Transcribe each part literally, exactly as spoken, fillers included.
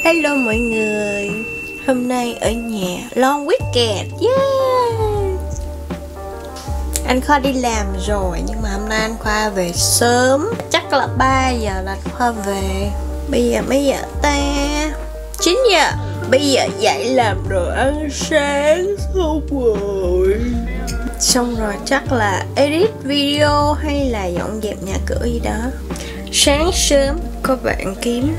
Hello mọi người, hôm nay ở nhà long weekend, yeah! Anh Khoa đi làm rồi nhưng mà hôm nay anh Khoa về sớm, chắc là ba giờ là anh Khoa về. Bây giờ mấy giờ ta? chín giờ. Bây giờ dậy làm đồ ăn sáng xong rồi. Xong rồi chắc là edit video hay là dọn dẹp nhà cửa gì đó. Sáng sớm có bạn kiếm.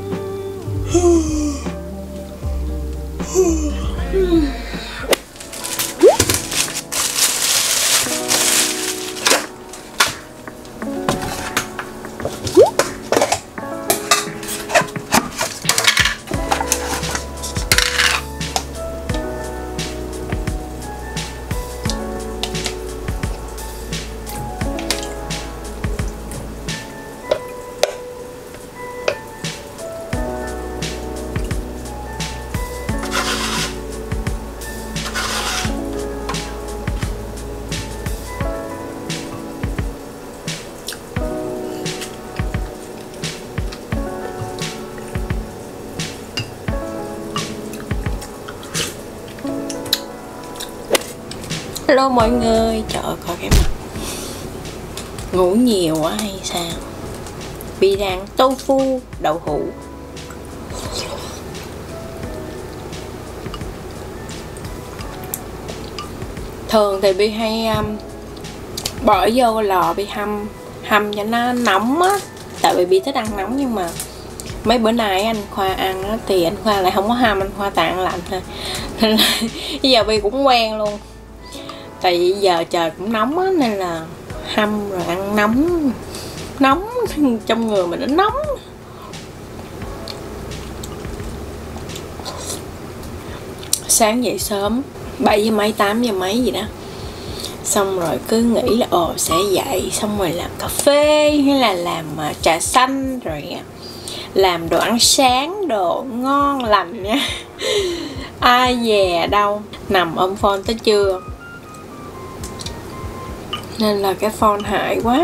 Hello mọi người, trời ơi coi cái mặt ngủ nhiều quá hay sao? Bị rang tofu đậu hũ. Thường thì Bi hay um, bỏ vô lò Bi hâm hâm cho nó nóng á, tại vì Bi thích ăn nóng. Nhưng mà mấy bữa nay anh Khoa ăn á thì anh Khoa lại không có hâm, anh Khoa tặng lạnh thôi. Nên là bây giờ Bi cũng quen luôn. Tại vì giờ trời cũng nóng á, nên là hâm rồi ăn nóng. Nóng trong người mình nó nóng. Sáng dậy sớm bảy giờ mấy, tám giờ mấy gì đó. Xong rồi cứ nghĩ là ồ sẽ dậy, xong rồi làm cà phê hay là làm trà xanh, rồi làm đồ ăn sáng, đồ ngon lành nha. Ai dè đâu, nằm ôm phone tới trưa. Nên là cái phone hại quá.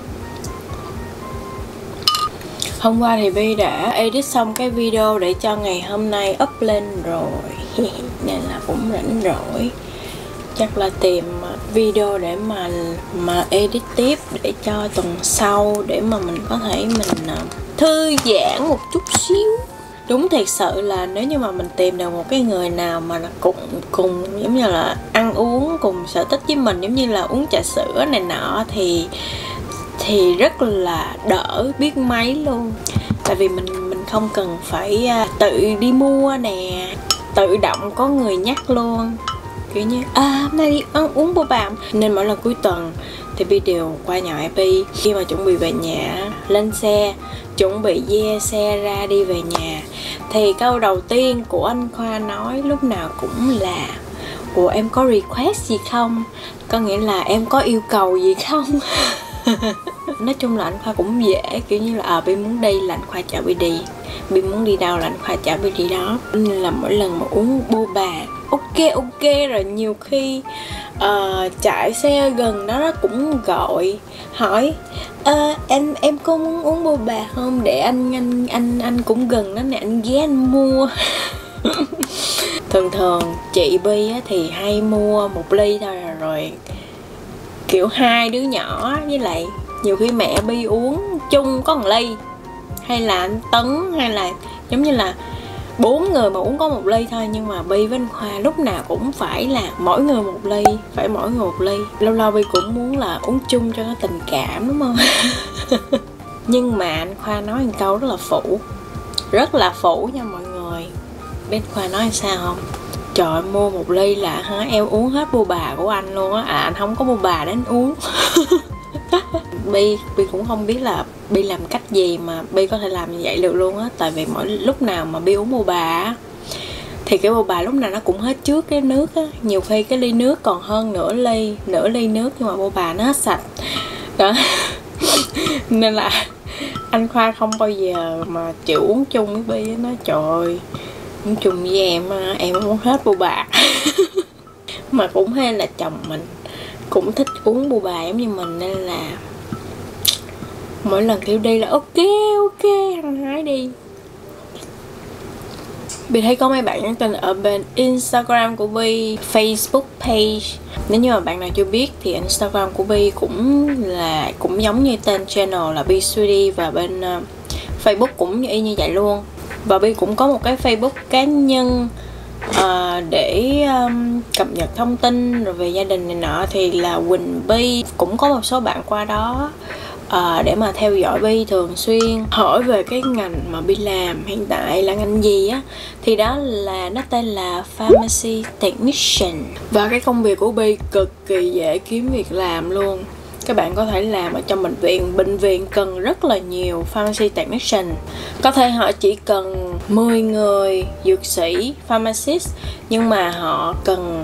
Hôm qua thì Bi đã edit xong cái video để cho ngày hôm nay up lên rồi. Nên là cũng rảnh rỗi. Chắc là tìm video để mà mà edit tiếp để cho tuần sau, để mà mình có thể mình thư giãn một chút xíu. Đúng thiệt sự là nếu như mà mình tìm được một cái người nào mà cùng cùng giống như là ăn uống cùng sở thích với mình, giống như là uống trà sữa này nọ, thì thì rất là đỡ biết mấy luôn. Tại vì mình mình không cần phải tự đi mua nè, tự động có người nhắc luôn, kiểu như à hôm nay đi ăn uống boba. Nên mỗi lần cuối tuần thì Bi đều qua nhà Bi. Khi mà chuẩn bị về nhà, lên xe chuẩn bị ve xe ra đi về nhà, thì câu đầu tiên của anh Khoa nói lúc nào cũng là ủa em có request gì không? Có nghĩa là em có yêu cầu gì không? Nói chung là anh Khoa cũng dễ, kiểu như là à Bi muốn đi là anh Khoa chở Bi đi, Bi muốn đi đâu là anh Khoa chở Bi đi đó. Nên là mỗi lần mà uống boba ok ok rồi nhiều khi uh, chạy xe gần đó nó cũng gọi hỏi uh, em em có muốn uống boba không, để anh anh anh anh cũng gần đó nè, anh ghé anh mua. Thường thường chị Bi á, thì hay mua một ly thôi rồi, rồi kiểu hai đứa nhỏ với lại nhiều khi mẹ Bi uống chung có một ly, hay là anh Tấn, hay là giống như là bốn người mà uống có một ly thôi. Nhưng mà Bi với anh Khoa lúc nào cũng phải là mỗi người một ly, phải mỗi người một ly. Lâu lâu Bi cũng muốn là uống chung cho nó tình cảm, đúng không? Nhưng mà anh Khoa nói một câu rất là phụ, rất là phụ nha mọi người. Bên Khoa nói sao không? Trời, mua một ly là hả em uống hết boba của anh luôn á. À anh không có boba để anh uống. Bi Bi cũng không biết là Bi làm cách gì mà Bi có thể làm như vậy được luôn á. Tại vì mỗi lúc nào mà Bi uống boba á, thì cái boba lúc nào nó cũng hết trước cái nước á. Nhiều khi cái ly nước còn hơn nửa ly, nửa ly nước nhưng mà boba nó hết sạch đó. Nên là anh Khoa không bao giờ mà chịu uống chung với Bi á. Nói trời ơi, uống chung với em em uống hết boba. Mà cũng hay là chồng mình cũng thích uống boba giống như mình, nên là mỗi lần kêu đi là ok ok hăng hái đi. Bi thấy có mấy bạn nhắn tin ở bên Instagram của Bi, Facebook page. Nếu như mà bạn nào chưa biết thì Instagram của Bi cũng là cũng giống như tên channel là Bi Sweetie, và bên uh, Facebook cũng y như vậy luôn. Và Bi cũng có một cái Facebook cá nhân uh, để um, cập nhật thông tin rồi về gia đình này nọ, thì là Quỳnh Bi. Cũng có một số bạn qua đó À, để mà theo dõi Bi thường xuyên, hỏi về cái ngành mà Bi làm hiện tại là ngành gì á, thì đó là nó tên là Pharmacy Technician. Và cái công việc của Bi cực kỳ dễ kiếm việc làm luôn. Các bạn có thể làm ở trong bệnh viện. Bệnh viện cần rất là nhiều Pharmacy Technician. Có thể họ chỉ cần mười người dược sĩ, pharmacist, nhưng mà họ cần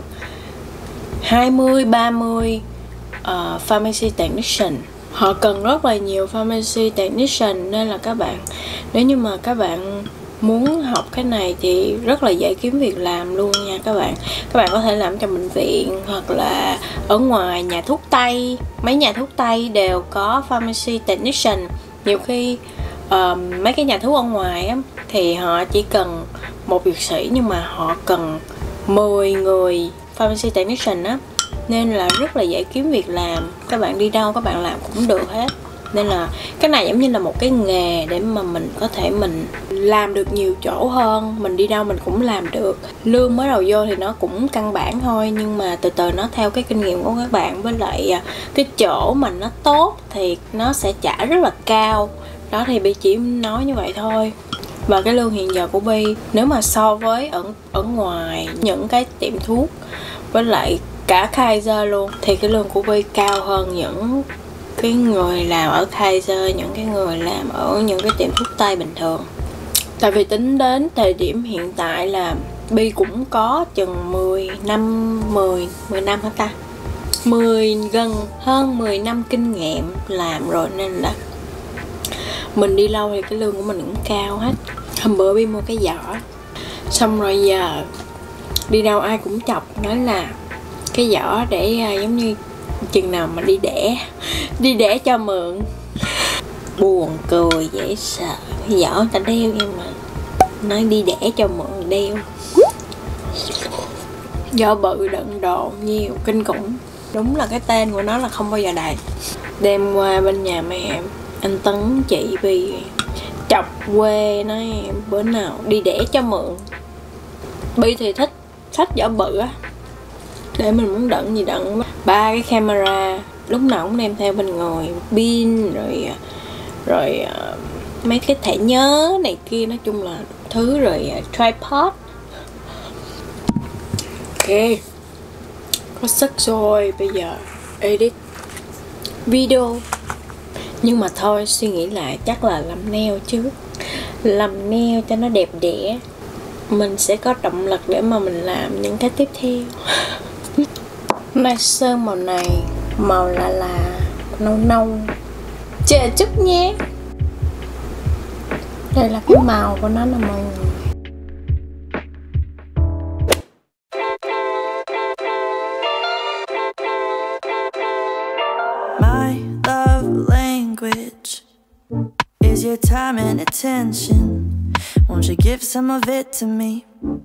hai mươi, ba mươi uh, Pharmacy Technician. Họ cần rất là nhiều Pharmacy Technician, nên là các bạn, nếu như mà các bạn muốn học cái này thì rất là dễ kiếm việc làm luôn nha các bạn. Các bạn có thể làm trong bệnh viện hoặc là ở ngoài nhà thuốc Tây. Mấy nhà thuốc Tây đều có Pharmacy Technician. Nhiều khi uh, mấy cái nhà thuốc ở ngoài á, thì họ chỉ cần một dược sĩ, nhưng mà họ cần mười người Pharmacy Technician á, nên là rất là dễ kiếm việc làm. Các bạn đi đâu các bạn làm cũng được hết. Nên là cái này giống như là một cái nghề để mà mình có thể mình làm được nhiều chỗ hơn. Mình đi đâu mình cũng làm được. Lương mới đầu vô thì nó cũng căn bản thôi, nhưng mà từ từ nó theo cái kinh nghiệm của các bạn, với lại cái chỗ mà nó tốt thì nó sẽ trả rất là cao. Đó, thì Bi chỉ nói như vậy thôi. Và cái lương hiện giờ của Bi, nếu mà so với ở, ở ngoài những cái tiệm thuốc với lại cả Kaiser luôn, thì cái lương của Bi cao hơn những cái người làm ở Kaiser, những cái người làm ở những cái tiệm thuốc Tây bình thường. Tại vì tính đến thời điểm hiện tại là Bi cũng có chừng mười năm, mười, mười năm hả ta? mười, gần hơn mười năm kinh nghiệm làm rồi, nên là mình đi lâu thì cái lương của mình cũng cao hết. Hôm bữa Bi mua cái giỏ, xong rồi giờ đi đâu ai cũng chọc nói là cái giỏ để uh, giống như chừng nào mà đi đẻ đi đẻ cho mượn. Buồn cười dễ sợ. Cái giỏ người ta đeo nhưng mà nói đi đẻ cho mượn đeo. Giỏ bự đựng đồ nhiều kinh khủng. Đúng là cái tên của nó là không bao giờ đầy. Đem qua bên nhà mẹ anh Tấn chị Bi chọc quê, nói bữa nào đi đẻ cho mượn. Bi thì thích sách giỏ bự á, để mình muốn đựng gì đựng. Ba cái camera lúc nào cũng đem theo bên người, pin rồi rồi uh, mấy cái thẻ nhớ này kia, nói chung là thứ, rồi uh, tripod. Ok, có sức rồi, bây giờ edit video. Nhưng mà thôi, suy nghĩ lại chắc là làm nail trước. Làm nail cho nó đẹp đẽ, mình sẽ có động lực để mà mình làm những cái tiếp theo. Nay sơn màu này, màu là là nâu nâu, chờ chút nhé. Đây là cái màu của nó nè mọi người. My love language is your time and attention. Won't you give some of it to me?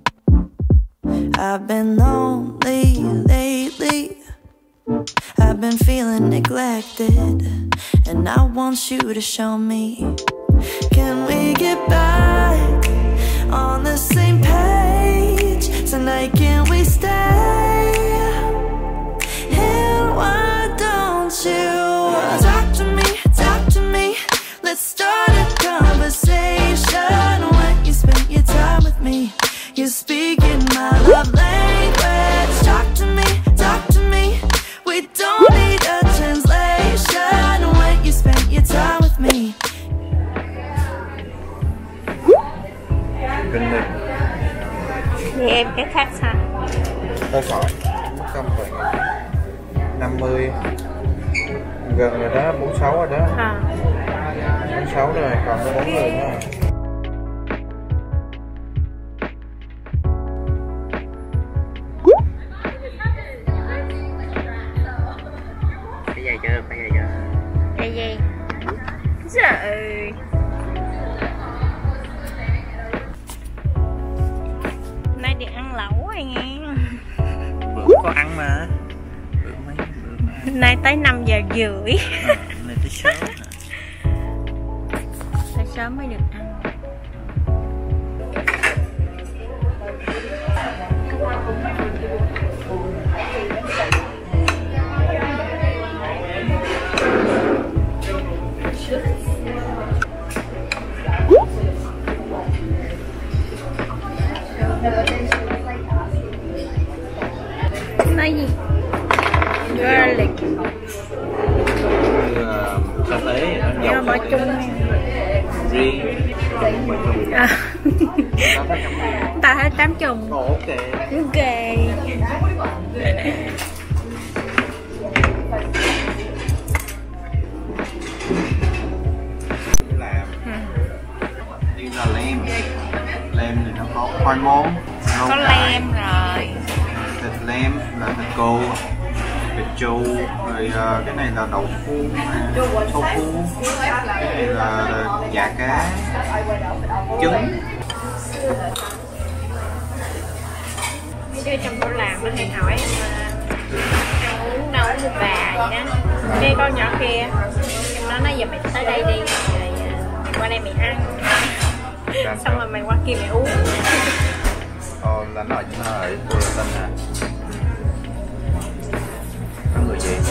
I've been lonely lately, I've been feeling neglected, and I want you to show me. Can we get back on the same page tonight? Can we stay? And why don't you talk to me, talk to me? Let's start a conversation. When you spend your time with me, you're speaking my love language. Talk to me, talk to me. We don't need a translation. When you spend your time with me. Vinh Ninh. Thì em cái khác sao? Tôi khỏi mất công rồi. năm mươi gần rồi đó, bốn mươi sáu rồi đó. À. bốn mươi sáu rồi, còn có bốn người nữa. Cái dây chưa? Cái dây chưa? Cái dây. Trời. rồi nghe. Bữa có ăn mà. Bữa mấy bữa mà. Nay tới năm giờ rưỡi. À, nay tới sớm. Tới sớm mới được ăn. Nói gì? Garlic. Sa tế nó Nó bỏ chung riêng. à. Ta hết tám chùm. Ok. Ok. Làm như là lem. Lem thì nó có khoai môn, Có lem rồi. thịt lem là thịt cừu, thịt trâu, rồi uh, cái này là đậu phụ, tofu, cái này là chả cá, trứng. Mấy đứa trong tổ làm nó hay hỏi em muốn nấu với bà vậy đó. Cái con nhỏ kia nó nói giờ mày tới đây đi, rồi mày qua đây mày ăn, xong rồi mày qua kia mày uống. Ờ, là nó ở nó ở Cô Tân à? Có người gì?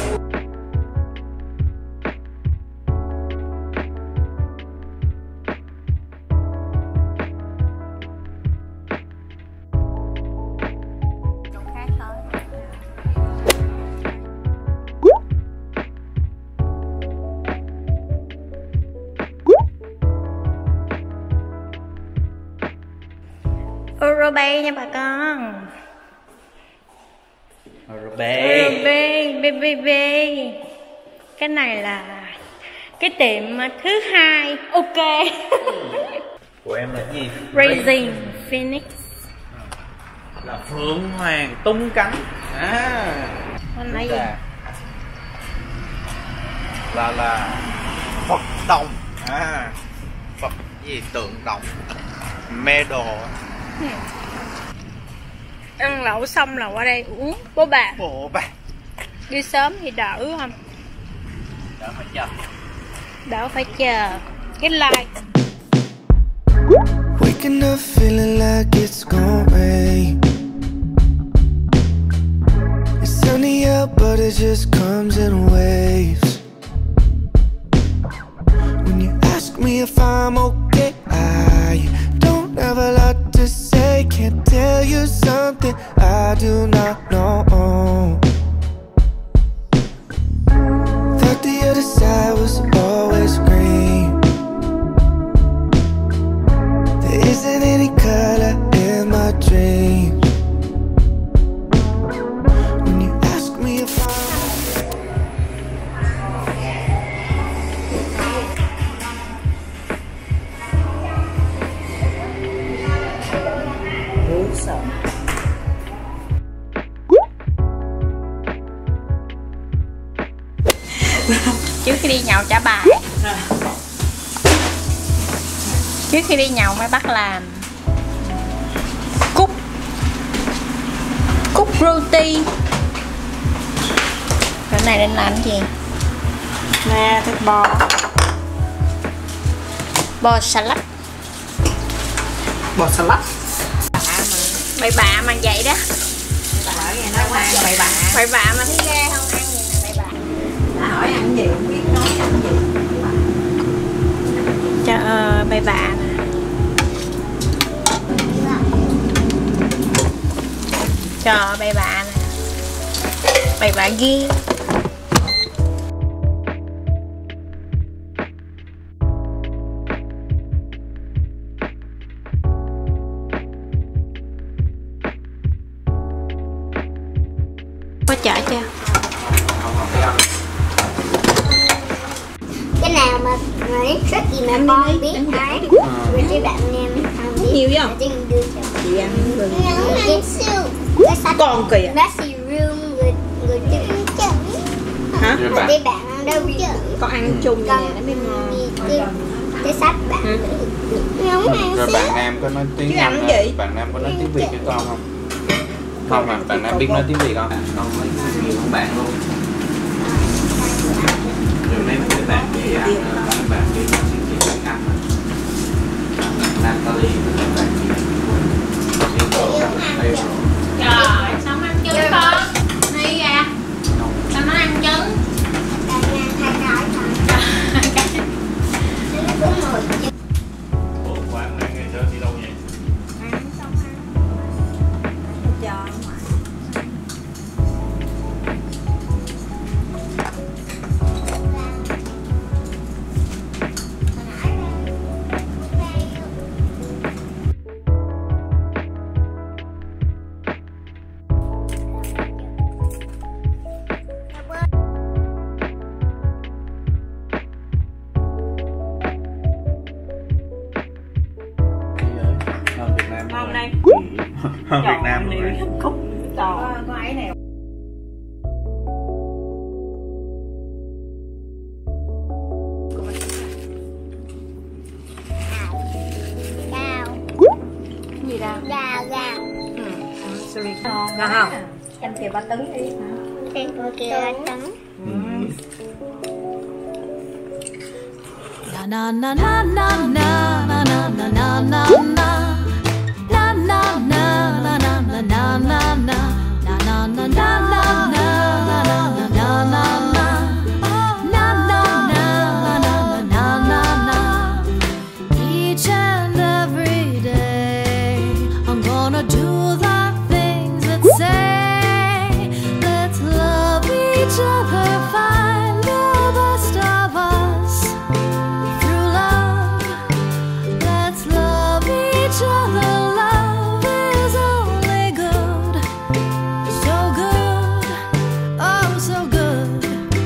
Orobe nha bà con. Orobe. Orobe, baby, baby. Cái này là cái tiệm thứ hai. Ok. Của em là gì? Raising Phoenix. Là Phượng Hoàng tung cánh. À. Anh nói gì? Là là, là Phật đồng. À. Phật gì tượng đồng. Medal. Ăn lẩu xong là qua đây uống bố bà. Bố bà. Đi sớm thì đỡ không? Đỡ phải chờ. Đỡ phải chờ. Cái like. Waking up feeling like it's gonna rain. It's sunny out but it just comes in waves. When you ask me if I'm okay, I don't have a lot to say. Can't tell you something I do not know. Thought the other side was always green. There isn't any color in my dreams. When you ask me if I'm Trước khi đi nhậu trả bài. Trước khi đi nhậu mới bắt làm cúc cúc roti. Cái này nên làm gì? Nè, thịt bò, bò salad. Bò salad. Bậy bạ mà vậy đó. Bậy bạ. Bậy bạ mà thấy ghê không? Ăn gì mà bậy bạ. Đã hỏi ăn gì không biết nói ăn gì. Trời ơi, bậy bạ nè. Trời ơi, bậy bạ nè. Bậy bạ ghê. Có chở chưa? Cái nào mà nói rất gì mà con biết nói rồi chứ bạn em không biết nhiều không? chứ mình đưa cho Chị ăn rồi. cái siêu cái sách Còn kìa. mushroom rồi rồi trứng trứng Hả? mà đi bạn ăn đâu biết Con ăn chung này nè nó mới ngon. cái cái sách bạn không ăn Rồi xíu bạn Nam có nói tiếng Chứ ăn Anh, cái gì? bạn Nam có nói tiếng Việt cho con không? Không à, bạn Nam biết nói tiếng Việt không? Con với nhiều con bạn luôn. Rồi mấy mấy bạn đi ăn, mấy bạn đi ăn xin chị ăn. Natalie với các bạn đi đi tổ đây rồi. Trời, sao ăn trứng con? Đi à? Sao nó ăn trứng? Ủa, quán này ngày xưa đi đâu vậy? Ngon đây. Việt Nam rồi. Cúc to. Có ấy nè. Gì đâu? Gào gào. Ừ. Sorry. Ngon không? Canh kìa ba tấn đi. Trên cô kia là trắng. Na na na na na na na na na na na. Na na na na na na na na na. Na na na na na na na na na na. Na na na na na na na. Each and every day I'm gonna do the things that say let's love each other, find the best of us. Through love, let's love each other. Love is only good, so good, oh so good.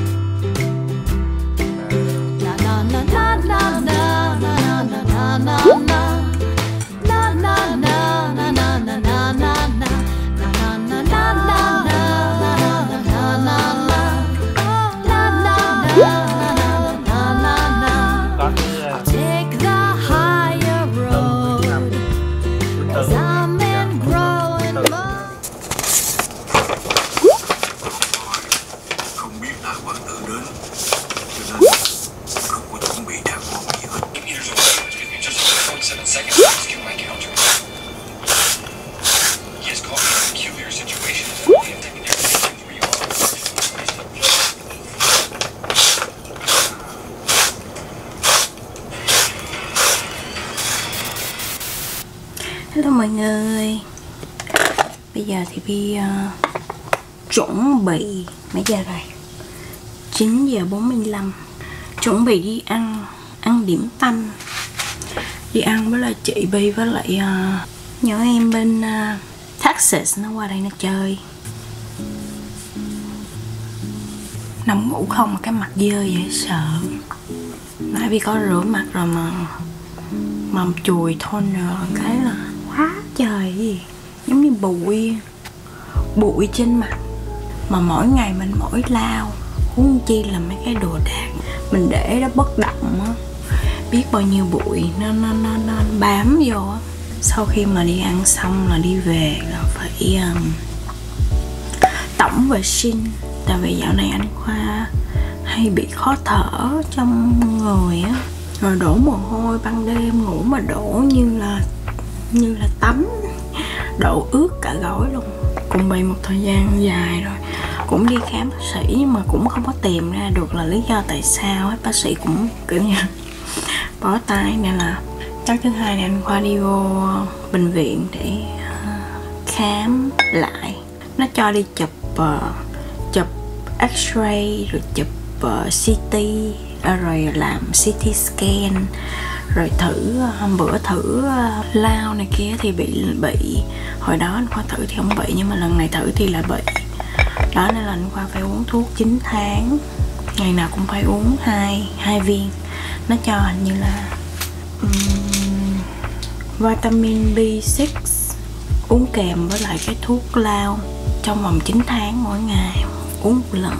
Na na na na na na na na na na na. Na na na na na na na na na. Na na na na na na na na na na. Na na na na na na. Có cái Take the higher road, 'cause I'm in growing mode. Không biết là quãng đường đến, cho nên không có chuẩn bị đàng hoàng gì hết. Hello mọi người. Bây giờ thì Bi uh, chuẩn bị mấy giờ rồi? chín giờ bốn mươi lăm. Chuẩn bị đi ăn Ăn điểm tâm. Đi ăn với lại chị Bi với lại uh, nhỏ em bên uh, Texas nó qua đây nó chơi. Nằm ngủ không mà cái mặt dơ dễ sợ. Nãy Bi có rửa mặt rồi mà mầm chùi thôi rồi cái là quá trời gì, giống như bụi bụi trên mặt. Mà mỗi ngày mình mỗi lau, huống chi là mấy cái đồ đạc mình để đó bất động á, biết bao nhiêu bụi nó nó nó nó bám vô á. Sau khi mà đi ăn xong là đi về là phải um, tổng vệ sinh, tại vì dạo này anh Khoa hay bị khó thở trong người á, rồi đổ mồ hôi ban đêm ngủ mà đổ như là như là tắm, đổ ướt cả gối luôn. Cũng bị một thời gian dài rồi, cũng đi khám bác sĩ nhưng mà cũng không có tìm ra được là lý do tại sao hết. Bác sĩ cũng kiểu như bó tay, nên là chắc thứ hai này anh Khoa đi vô bệnh viện để uh, khám lại. Nó cho đi chụp uh, chụp x-ray rồi chụp uh, xê tê, uh, rồi làm xê tê scan, rồi thử hôm bữa thử uh, lao này kia thì bị bị hồi đó anh Khoa thử thì không bị, nhưng mà lần này thử thì lại bị đó, nên là anh Khoa phải uống thuốc chín tháng, ngày nào cũng phải uống hai hai viên. Nó cho hình như là um, vitamin bê sáu uống kèm với lại cái thuốc lao trong vòng chín tháng, mỗi ngày uống một lần.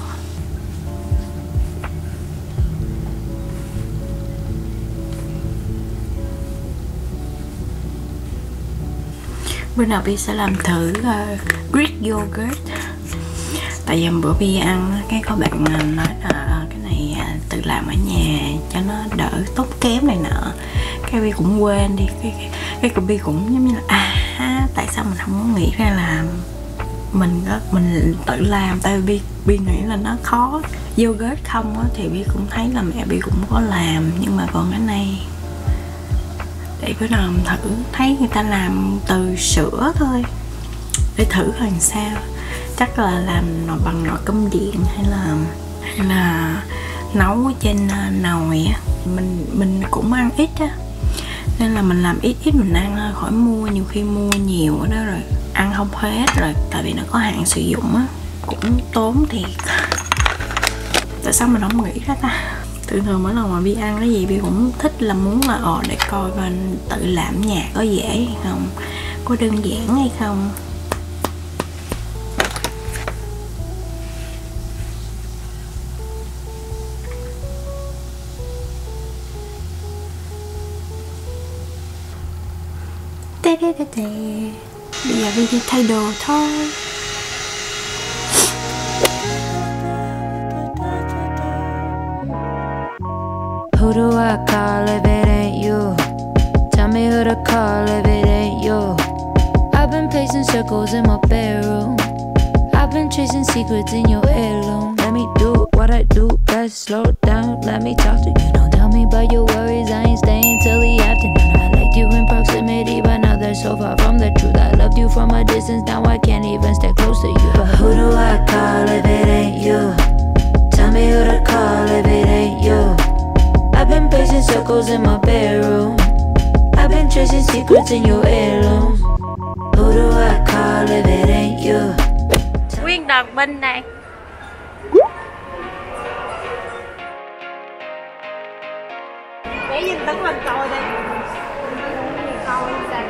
Bữa nào Bi sẽ làm thử uh, Greek yogurt. Tại vì bữa Bi ăn cái có bạn nói là cái này tự làm ở nhà cho nó đỡ tốn kém này nọ. Cái Bi cũng quên đi, cái cái, cái Bi cũng giống như là à tại sao mình không có nghĩ ra là mình mình tự làm. Tại vì Bi, Bi nghĩ là nó khó. Yogurt không á thì Bi cũng thấy là mẹ Bi cũng có làm, nhưng mà còn cái này để bữa nào thử, thấy người ta làm từ sữa thôi để thử coi làm sao. Chắc là làm nó bằng nồi cơm điện hay là hay là nấu trên nồi á. Mình mình cũng ăn ít á, nên là mình làm ít ít mình ăn, khỏi mua. Nhiều khi mua nhiều ở đó rồi ăn không hết rồi, tại vì nó có hạn sử dụng á, cũng tốn thiệt. Tại sao mình không nghĩ ra ta? Thường thường mỗi lần mà Bi ăn cái gì Bi cũng thích là muốn là ồ để coi coi tự làm ở nhà có dễ hay không, có đơn giản hay không. Tê tê tê tê. Bây giờ Bi đi thay đồ thôi. Who do I call if it ain't you? Tell me who to call if it ain't you. I've been pacing circles in my bedroom. I've been chasing secrets in your heirloom. Let me do what I do best. Slow down, let me talk to you. Don't tell me about your worries, I ain't staying till the afternoon. I liked you in proximity, but now they're so far from the truth. I loved you from a distance, now I can't even stay close to you. But who do I call if it ain't you? Tell me who to call if it ain't you. I've been pacing circles in my bedroom. I've been chasing secrets in your heirloom. Who do I call if it ain't you? Nguyên đoàn binh này. Để Dinh đứng lên coi đi. Coi xem.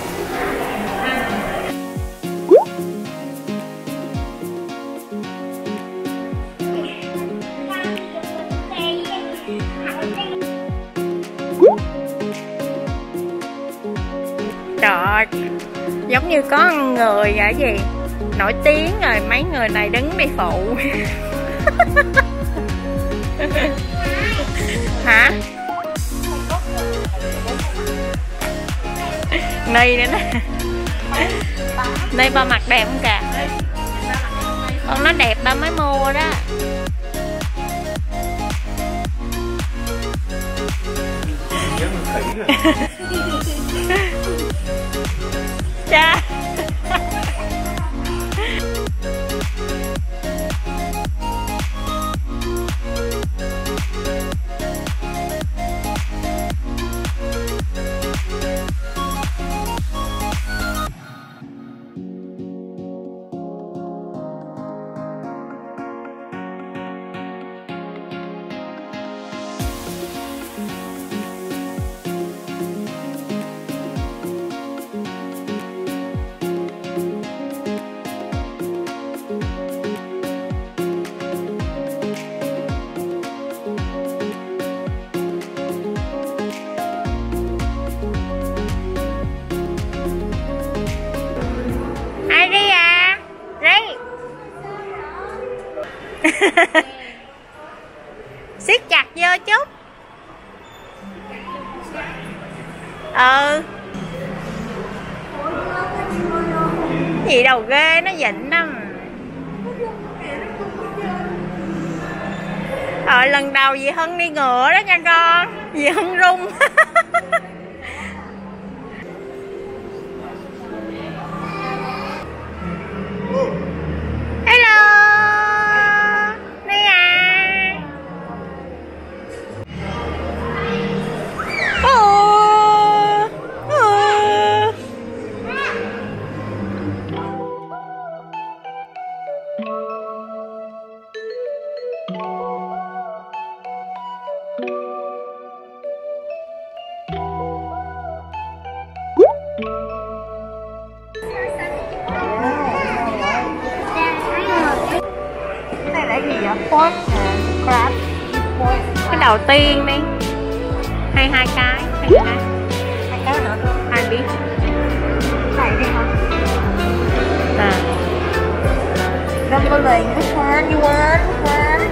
Trời, giống như có người ở gì nổi tiếng rồi mấy người này đứng đi phụ. Hả? Ni nữa nè. Ni ba mặt đẹp không kìa? Con nó đẹp ba mới mua đó. Cha. Ai đi à? Đi. Siết chặt vô chút. Ừ. Gì đâu ghê, nó dịnh lắm. Ờ, lần đầu dì Hân đi ngựa đó nha con. Dì Hân rung. Hello. Đây à. Oh. Oh. Này là gì vậy? Pork and crab. Cái đầu tiên đi. Hay hai cái? Hay hai cái? Hai cái hả? Hai biết. Này đi hả? rumbling with her. You want her?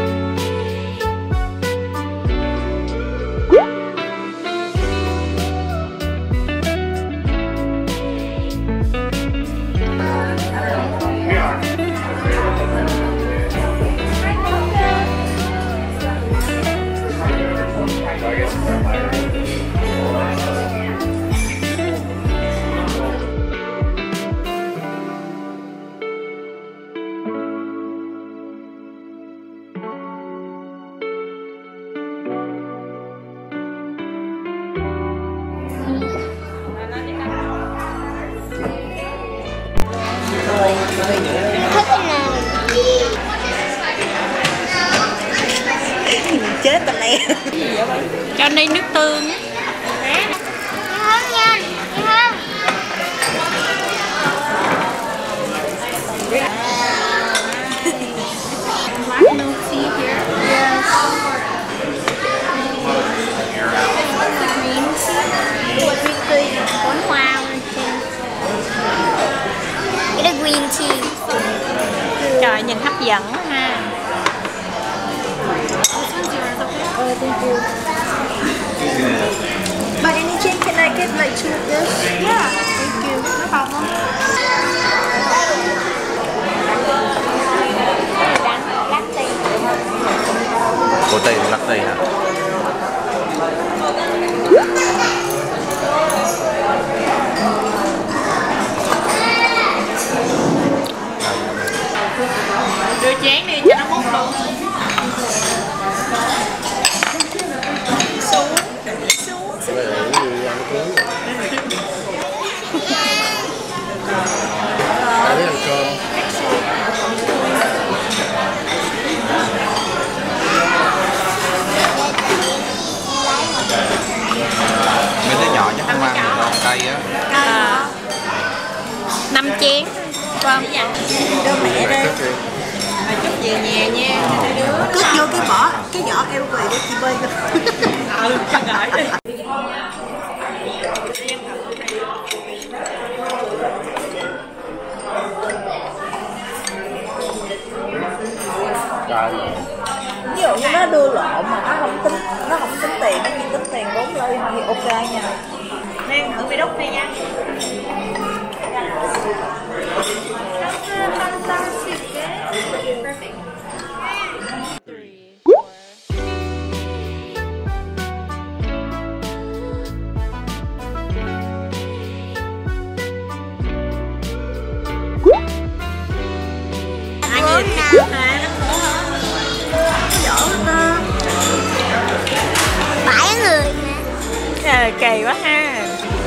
Chết tao nè. Cho đi nước tương. Không nha, không. Bón hoa. Cái đó green tea. Trời, nhìn hấp dẫn quá ha. Oh, thank you. By any chance, can I get like two of this? Yeah, thank you. No problem. Cô tây latte hả? Đưa chén đi cho nó mút luôn. Mấy đứa nhỏ chắc không ăn được đâu, cay á. À, năm chén. Vâng. Đưa mẹ đây. Chút về nhà nha. Hai đứa. Cất vô cái vỏ, cái vỏ eo quầy để chị bơi. Ừ, cho gửi đi. Ví dụ như nó đưa lộ mà nó không tính nó không tính tiền, nó chỉ tính tiền vốn lên thì ok nha. Nên thử bị đốt đây nha. Bảy người nè. Ờ, kỳ quá ha.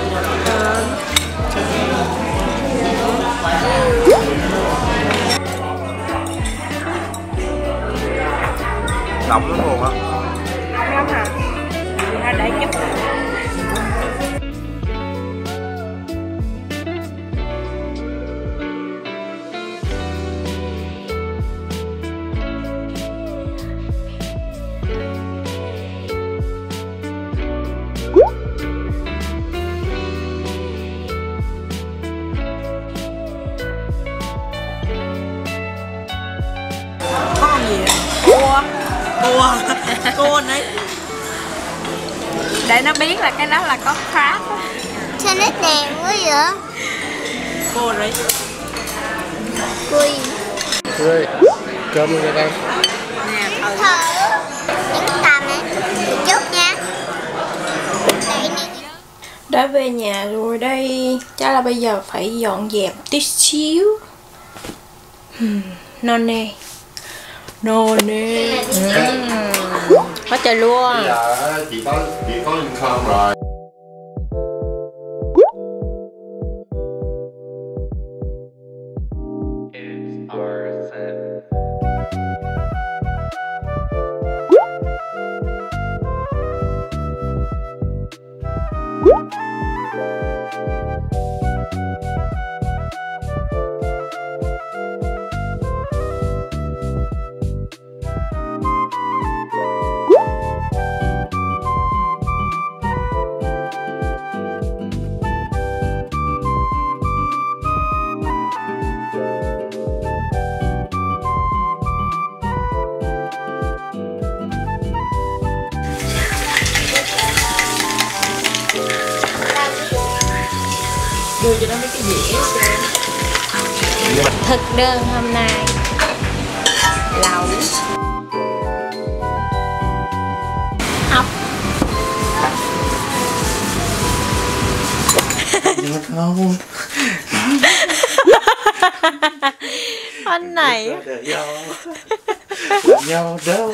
Nóng lắm luôn á. Ngon hả? Ra để chút. Có con gì vậy? Cua. Cua. Cua này. Để nó biết là cái đó là có crab. Sao nó đèn quá vậy? Cua rồi. Cùi. Rồi, cơm luôn cho con. Nè, thử. Thử. Những tầm này. Chút nha. Để nè. Đã về nhà rồi đây. Chắc là bây giờ phải dọn dẹp tí xíu. Hmm, non nè. Non nè. Quá trời luôn. Bây giờ chị có chị có link cơm rồi. dĩa xem. Thực đơn hôm nay lẩu ốc. Không. Anh này làm nhau đâu.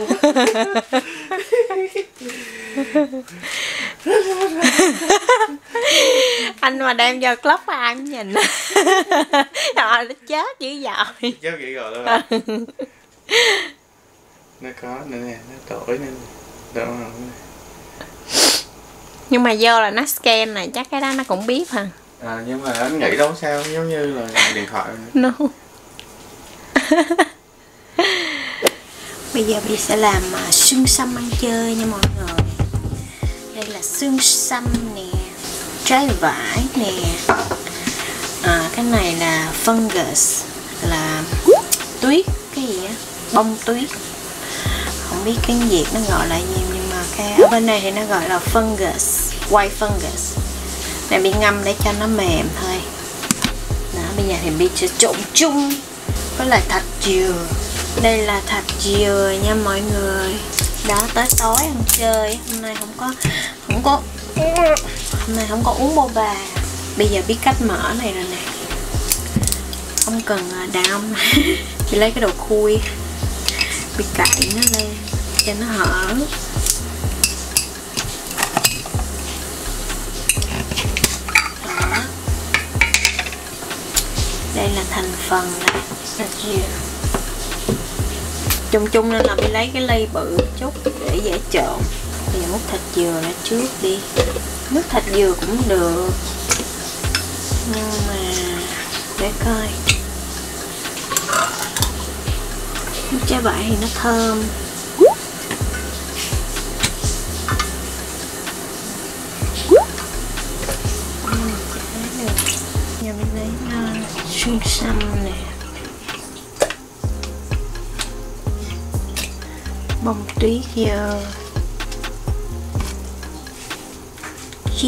Anh mà đem vô club ăn nhìn rồi nó chết dữ dội. Chết vậy rồi đó. Nó có nữa nè, nó tội nè. Đâu rồi. Nhưng mà vô là nó scan này chắc cái đó nó cũng biết hả? À, nhưng mà anh nghĩ đâu sao, giống như là điện thoại. No. Bây giờ Bi sẽ làm uh, xương sâm ăn chơi nha mọi người. Đây là xương sâm nè, trái vải nè, à, cái này là fungus, là tuyết, cái gì á, bông tuyết. Không biết cái Việt nó gọi là gì, nhưng mà cái ở bên này thì nó gọi là fungus, white fungus. Này Bi ngâm để cho nó mềm thôi. Đó, bây giờ thì Bi sẽ trộn chung với lại thạch dừa. Đây là thạch dừa nha mọi người. Đó, tới tối ăn chơi. Hôm nay không có không có hôm nay không có uống boba. Bây giờ biết cách mở này rồi nè, không cần đàn ông. Chị lấy cái đầu khui, bị cạy nó lên cho nó hở. Đó. Đây là thành phần này, thạch dừa. Chung chung nên là Bi lấy cái ly bự chút để dễ trộn. Bây giờ múc thạch dừa ra trước đi. Nước thạch dừa cũng được, nhưng mà để coi. Nước trái vải thì nó thơm. Giờ mình lấy uh, xương sâm nè, bông tuyết dừa, chia,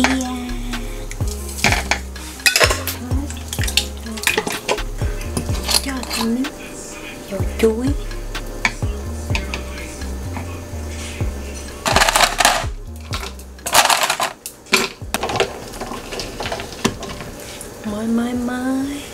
cho thêm miếng dầu chuối, mới mới mới